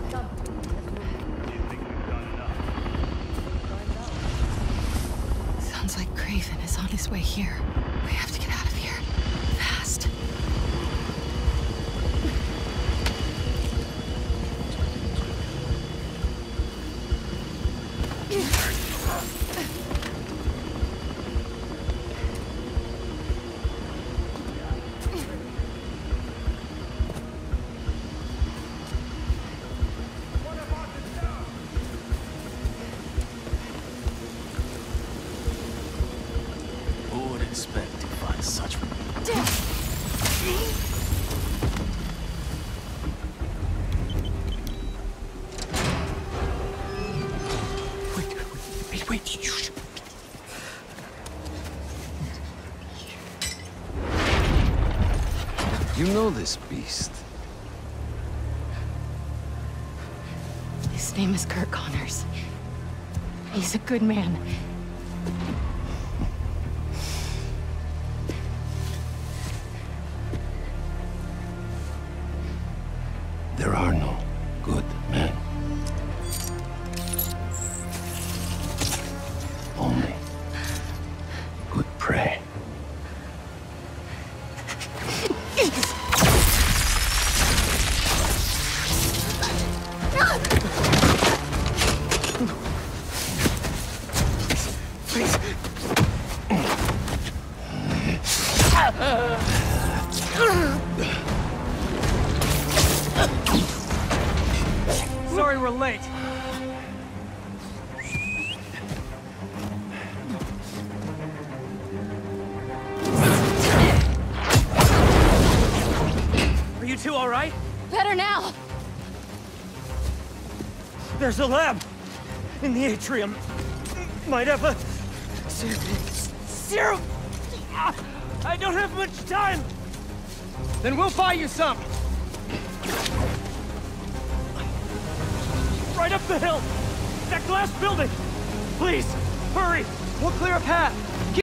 Sounds like Kraven is on his way here. We have to get out of here. Fast. Who would expect to find such... Wait, shh. You know this beast. His name is Kurt Connors. He's a good man. There are no good men. Only good prey. Please. Sorry we're late. Are you two all right? Better now! There's a lab in the atrium. Might have a serum. I don't have much time. Then we'll buy you some. Right up the hill. That glass building. Please, hurry. We'll clear a path.